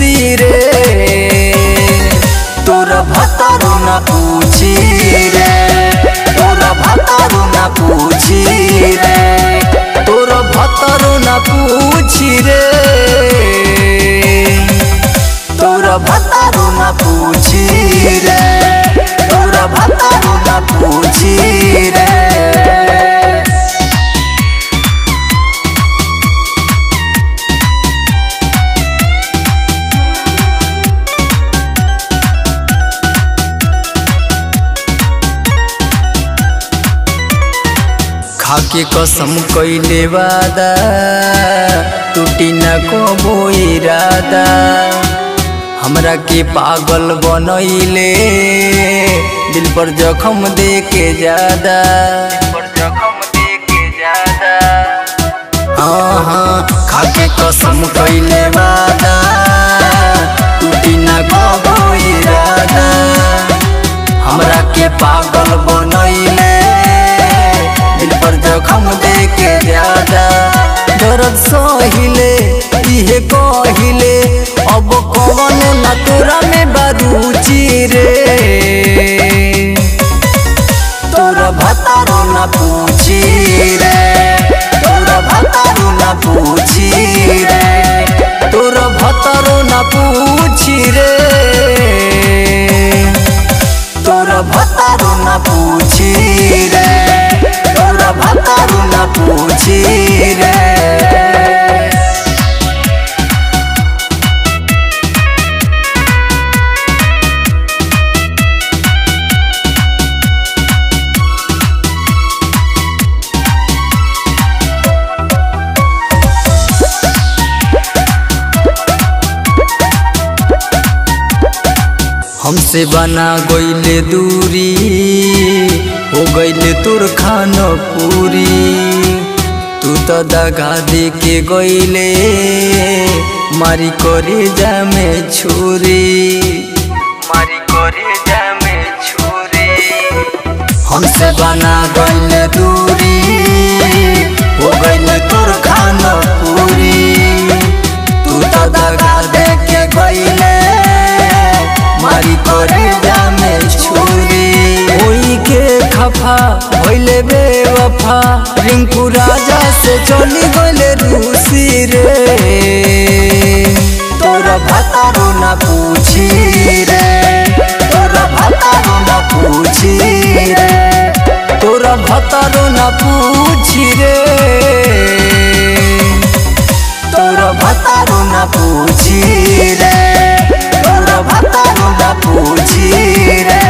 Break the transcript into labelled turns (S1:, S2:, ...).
S1: रूसी रे। तोरा भतारू ना पूछी रे, तोरा भतारू ना पूछी रे, तोरा भतारू ना पूछी रे, तोरा भतारू ना पूछी रे, तोरा भतारू ना पूछी रे। खाके कसम कइले वादा टूटी न कबो इरादा। हमरा के पागल बनैले दिल पर जख्म दे के ज्यादा, हाँ हाँ। खाके कसम कइले वादा टूटी न कबो इरादा। हमरा के पागल बनैले दिल पर जख्म दे के ज्यादा। दर्द सहिले इहे कहिले अब कौन ना तोरा में बारूची रे। तोरा भतारू ना पूछी रे, तोरा भतारू ना पूछी रे, तोरा भतारू ना पूछी रे, तोरा भतारू ना पूछी रे, तोरा भतारू ना पूछी रे। हमसे बना गइले दूरी हो गइले तोर खाना पूरी। तू तो दगा दे के गइले मारी करे जामे छुरी, मारी करे जामे छुरी। हमसे बना गइले दूरी हो गइले तोर खाना पूरी। तू तो दगा दे के गइले मारी करे जामे छुरी। होई के खफा भइले बेवफा रिंकू राजा से चली गइले रूसी रे। तोरा भतारू ना पूछी रे, तोरा भतारू ना पूछी रे, तोरा भतारू ना पूछी रे, तोरा भतारू ना पूछी रे, तोरा भतारू ना पूछी रे।